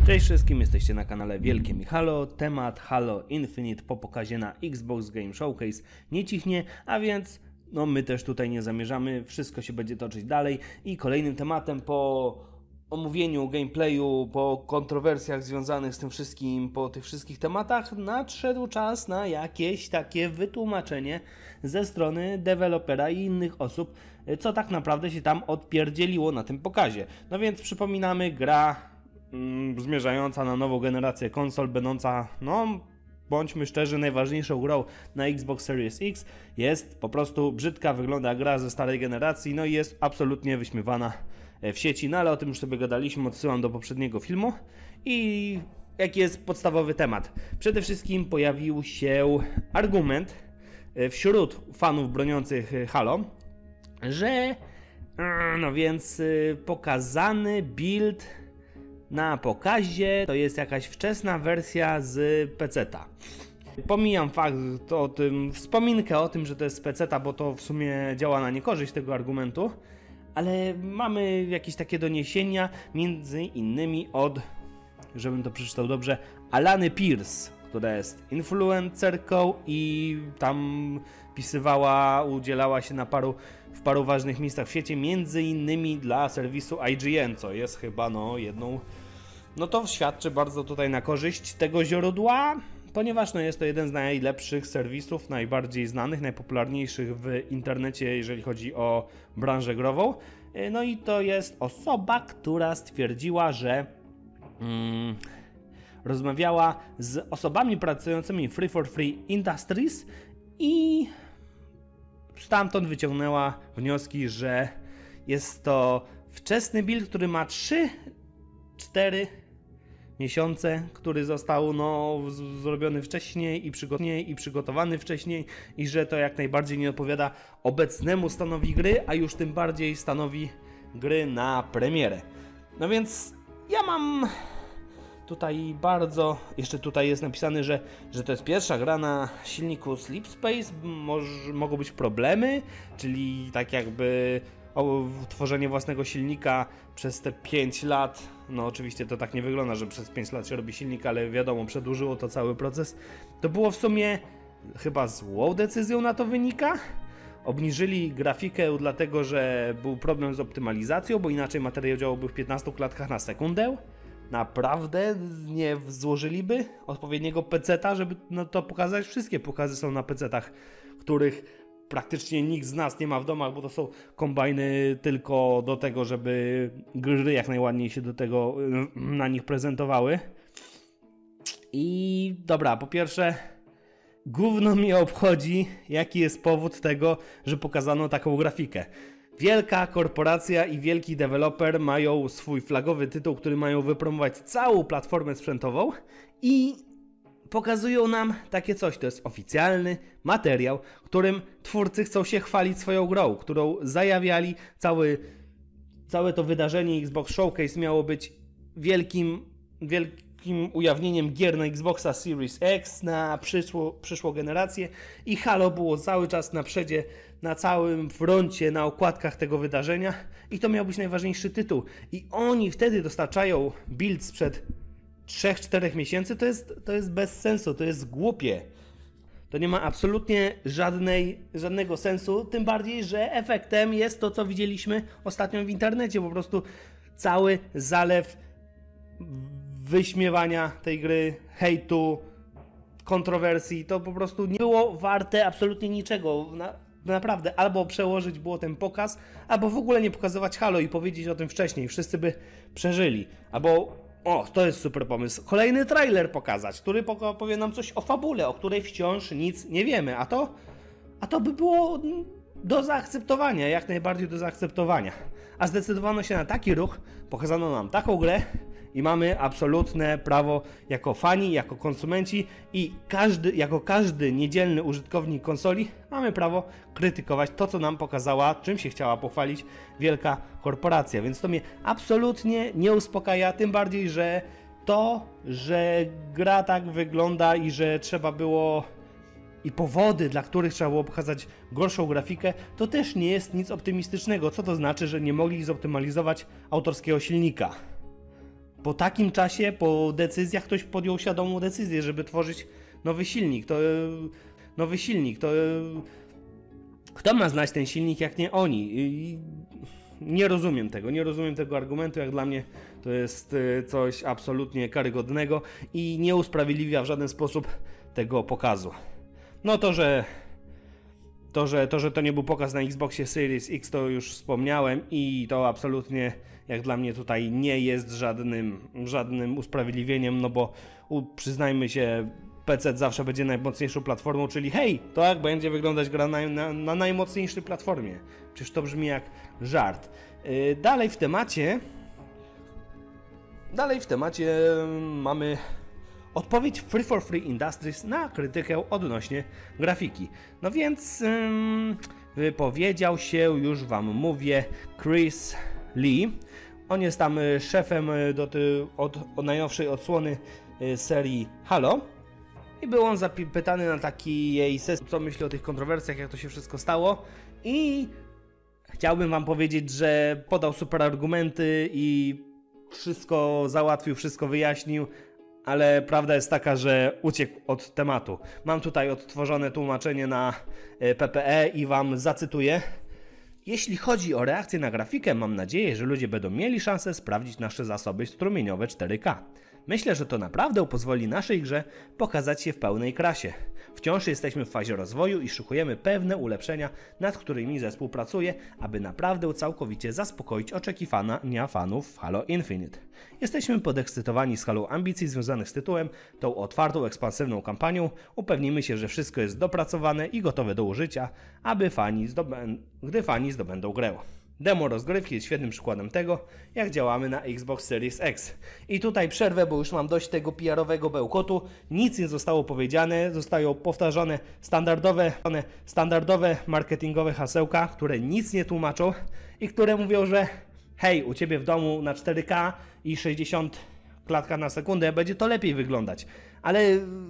Cześć wszystkim, jesteście na kanale Wielkie Mi Halo. Temat Halo Infinite po pokazie na Xbox Game Showcase nie cichnie, a więc no my też tutaj nie zamierzamy, wszystko się będzie toczyć dalej i kolejnym tematem po omówieniu gameplayu, po kontrowersjach związanych z tym wszystkim, po tych wszystkich tematach nadszedł czas na jakieś takie wytłumaczenie ze strony dewelopera i innych osób, co tak naprawdę się tam odpierdzieliło na tym pokazie. No więc przypominamy, gra zmierzająca na nową generację konsol, będąca, no bądźmy szczerzy, najważniejszą grą na Xbox Series X, jest po prostu brzydka, wygląda gra ze starej generacji, no i jest absolutnie wyśmiewana w sieci, no ale o tym już sobie gadaliśmy, odsyłam do poprzedniego filmu. I jaki jest podstawowy temat? Przede wszystkim pojawił się argument wśród fanów broniących Halo, że no więc pokazany build na pokazie to jest jakaś wczesna wersja z PC-ta. Pomijam fakt o tym, wspominkę o tym, że to jest z PC-ta, bo to w sumie działa na niekorzyść tego argumentu, ale mamy jakieś takie doniesienia, między innymi od, żebym to przeczytał dobrze, Alany Pierce, która jest influencerką i tam pisywała, udzielała się w paru ważnych miejscach w świecie, między innymi dla serwisu IGN, co jest chyba jedną, no to świadczy bardzo tutaj na korzyść tego źródła, ponieważ jest to jeden z najlepszych serwisów, najbardziej znanych, najpopularniejszych w internecie, jeżeli chodzi o branżę grową. No i to jest osoba, która stwierdziła, że rozmawiała z osobami pracującymi w Free for Free Industries i stamtąd wyciągnęła wnioski, że jest to wczesny build, który ma 3-4 miesiące, który został zrobiony wcześniej i przygotowany wcześniej i że to jak najbardziej nie odpowiada obecnemu stanowi gry, a już tym bardziej stanowi gry na premierę. No więc ja mam tutaj jeszcze tutaj jest napisane, że to jest pierwsza gra na silniku Sleep Space, mogą być problemy, czyli tak jakby tworzenie własnego silnika przez te 5 lat, no oczywiście to tak nie wygląda, że przez 5 lat się robi silnik, ale wiadomo, przedłużyło to cały proces. To było w sumie chyba złą decyzją, na to wynika. Obniżyli grafikę dlatego, że był problem z optymalizacją, bo inaczej materiał działałby w 15 klatkach na sekundę. Naprawdę nie złożyliby odpowiedniego peceta, żeby to pokazać. Wszystkie pokazy są na pecetach, których praktycznie nikt z nas nie ma w domach, bo to są kombajny tylko do tego, żeby gry jak najładniej się na nich prezentowały. I dobra, po pierwsze, gówno mnie obchodzi, jaki jest powód tego, że pokazano taką grafikę. Wielka korporacja i wielki deweloper mają swój flagowy tytuł, który mają wypromować całą platformę sprzętową i pokazują nam takie coś. To jest oficjalny materiał, którym twórcy chcą się chwalić swoją grą, którą zajawiali. Całe to wydarzenie Xbox Showcase miało być wielkim ujawnieniem gier na Xboxa Series X na przyszłą generację i Halo było cały czas na przodzie, na całym froncie, na okładkach tego wydarzenia i to miał być najważniejszy tytuł. I oni wtedy dostarczają build sprzed 3-4 miesięcy, to jest bez sensu, to jest głupie. To nie ma absolutnie żadnego sensu, tym bardziej, że efektem jest to, co widzieliśmy ostatnio w internecie, po prostu cały zalew wyśmiewania tej gry, hejtu, kontrowersji, to po prostu nie było warte absolutnie niczego. Naprawdę, albo przełożyć było ten pokaz, albo w ogóle nie pokazywać Halo i powiedzieć o tym wcześniej, wszyscy by przeżyli. Albo, to jest super pomysł, kolejny trailer pokazać, który powie nam coś o fabule, o której wciąż nic nie wiemy, a to by było do zaakceptowania, jak najbardziej do zaakceptowania. A zdecydowano się na taki ruch, pokazano nam taką grę i mamy absolutne prawo jako fani, jako konsumenci i jako każdy niedzielny użytkownik konsoli mamy prawo krytykować to, co nam pokazała, czym się chciała pochwalić wielka korporacja. Więc to mnie absolutnie nie uspokaja, tym bardziej, że że gra tak wygląda i że trzeba było i powody, dla których trzeba było pokazać gorszą grafikę, to też nie jest nic optymistycznego. Co to znaczy, że nie mogli zoptymalizować autorskiego silnika? po takim czasie, po decyzjach ktoś podjął świadomą decyzję, żeby tworzyć nowy silnik. Kto ma znać ten silnik, jak nie oni? Nie rozumiem tego argumentu, jak dla mnie to jest coś absolutnie karygodnego i nie usprawiedliwia w żaden sposób tego pokazu. No to, że to nie był pokaz na Xboxie Series X, to już wspomniałem i to absolutnie jak dla mnie tutaj nie jest żadnym usprawiedliwieniem, no bo przyznajmy się, PC zawsze będzie najmocniejszą platformą, czyli hej, to jak będzie wyglądać gra na najmocniejszej platformie? Przecież to brzmi jak żart. Dalej w temacie mamy odpowiedź Free for Free Industries na krytykę odnośnie grafiki. No więc wypowiedział się, już wam mówię, Chris Lee. On jest tam szefem od najnowszej odsłony serii Halo. I był on zapytany na takiej sesji, co myśli o tych kontrowersjach, jak to się wszystko stało. I chciałbym wam powiedzieć, że podał super argumenty i wszystko załatwił, wszystko wyjaśnił, ale prawda jest taka, że uciekł od tematu. Mam tutaj odtworzone tłumaczenie na PPE i wam zacytuję. Jeśli chodzi o reakcję na grafikę, mam nadzieję, że ludzie będą mieli szansę sprawdzić nasze zasoby strumieniowe 4K. Myślę, że to naprawdę pozwoli naszej grze pokazać się w pełnej krasie. Wciąż jesteśmy w fazie rozwoju i szykujemy pewne ulepszenia, nad którymi zespół pracuje, aby naprawdę całkowicie zaspokoić oczekiwania fanów Halo Infinite. Jesteśmy podekscytowani skalą ambicji związanych z tytułem, tą otwartą, ekspansywną kampanią. Upewnimy się, że wszystko jest dopracowane i gotowe do użycia, gdy fani zdobędą grę. Demo rozgrywki jest świetnym przykładem tego, jak działamy na Xbox Series X. I tutaj przerwę, bo już mam dość tego PR-owego bełkotu. Nic nie zostało powiedziane, zostają powtarzane standardowe marketingowe hasełka, które nic nie tłumaczą i które mówią, że hej, u Ciebie w domu na 4K i 60 klatka na sekundę będzie to lepiej wyglądać. Ale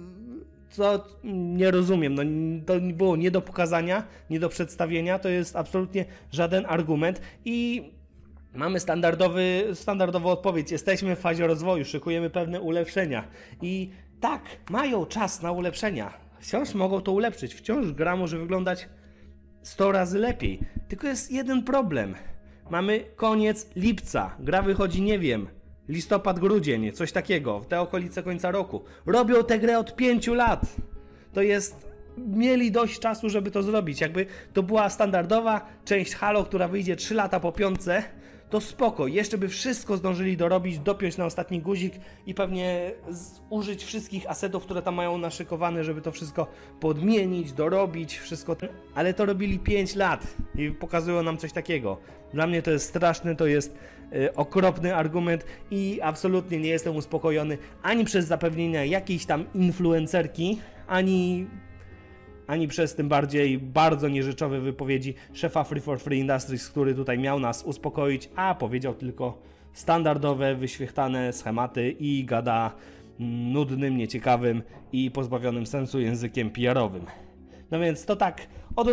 co nie rozumiem, no to było nie do pokazania, nie do przedstawienia, to jest absolutnie żaden argument i mamy standardową odpowiedź. Jesteśmy w fazie rozwoju, szykujemy pewne ulepszenia i tak, mają czas na ulepszenia. Wciąż mogą to ulepszyć, wciąż gra może wyglądać 100 razy lepiej. Tylko jest jeden problem. Mamy koniec lipca, gra wychodzi, nie wiem, listopad, grudzień, coś takiego, w te okolice końca roku. Robią tę grę od 5 lat. To jest... Mieli dość czasu, żeby to zrobić. Jakby to była standardowa część Halo, która wyjdzie 3 lata po piątce, to spoko. Jeszcze by wszystko zdążyli dorobić, dopiąć na ostatni guzik i pewnie użyć wszystkich asetów, które tam mają naszykowane, żeby to wszystko podmienić, dorobić, wszystko. Ale to robili 5 lat i pokazują nam coś takiego. Dla mnie to jest straszne, to jest okropny argument i absolutnie nie jestem uspokojony ani przez zapewnienia jakiejś tam influencerki, ani przez tym bardziej bardzo nierzeczowe wypowiedzi szefa Free for Free Industries, który tutaj miał nas uspokoić, a powiedział tylko standardowe, wyświechtane schematy i gada nudnym, nieciekawym i pozbawionym sensu językiem PR-owym. No więc to tak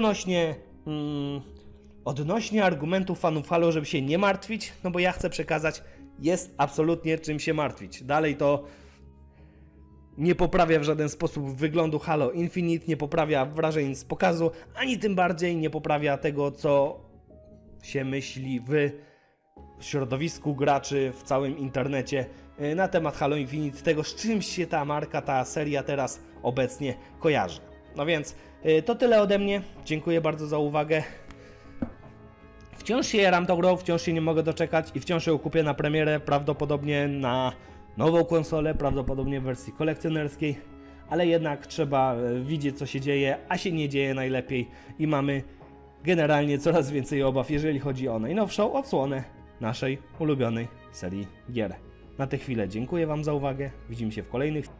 odnośnie argumentów fanów Halo, żeby się nie martwić, no bo ja chcę przekazać, jest absolutnie czym się martwić. Dalej to nie poprawia w żaden sposób wyglądu Halo Infinite, nie poprawia wrażeń z pokazu, ani tym bardziej nie poprawia tego, co się myśli w środowisku graczy, w całym internecie na temat Halo Infinite, tego z czymś się ta marka, ta seria teraz obecnie kojarzy. No więc to tyle ode mnie, dziękuję bardzo za uwagę. Wciąż się jaram tą grą, wciąż się nie mogę doczekać i wciąż ją kupię na premierę, prawdopodobnie na nową konsolę, prawdopodobnie w wersji kolekcjonerskiej, ale jednak trzeba widzieć, co się dzieje, a się nie dzieje najlepiej i mamy generalnie coraz więcej obaw, jeżeli chodzi o najnowszą odsłonę naszej ulubionej serii gier. Na tę chwilę dziękuję Wam za uwagę, widzimy się w kolejnych